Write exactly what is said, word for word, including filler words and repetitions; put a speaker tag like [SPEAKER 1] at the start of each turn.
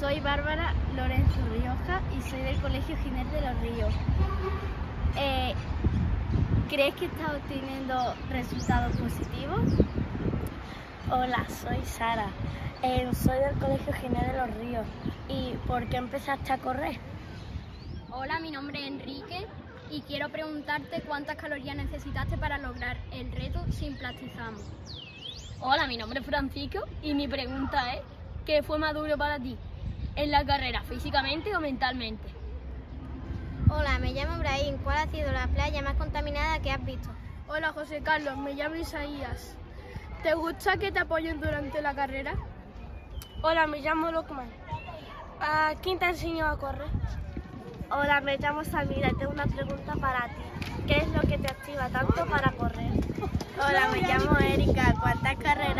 [SPEAKER 1] Soy Bárbara Lorenzo Rioja y soy del Colegio Giner de los Ríos. Eh, ¿Crees que estás obteniendo resultados positivos?
[SPEAKER 2] Hola, soy Sara. Eh, soy del Colegio Giner de los Ríos. ¿Y por qué empezaste a correr?
[SPEAKER 3] Hola, mi nombre es Enrique y quiero preguntarte cuántas calorías necesitaste para lograr el reto sin plastizamos.
[SPEAKER 4] Hola, mi nombre es Francisco y mi pregunta es, ¿qué fue más duro para ti en la carrera, físicamente o mentalmente?
[SPEAKER 5] Hola, me llamo Ibrahim. ¿Cuál ha sido la playa más contaminada que has visto?
[SPEAKER 6] Hola, José Carlos. Me llamo Isaías. ¿Te gusta que te apoyen durante la carrera?
[SPEAKER 2] Hola, me llamo Lukman. ¿A quién te enseñó a correr? Hola, me llamo Samira y tengo una pregunta para ti. ¿Qué es lo que te activa tanto para correr?
[SPEAKER 1] Hola, me llamo Erika. ¿Cuántas carreras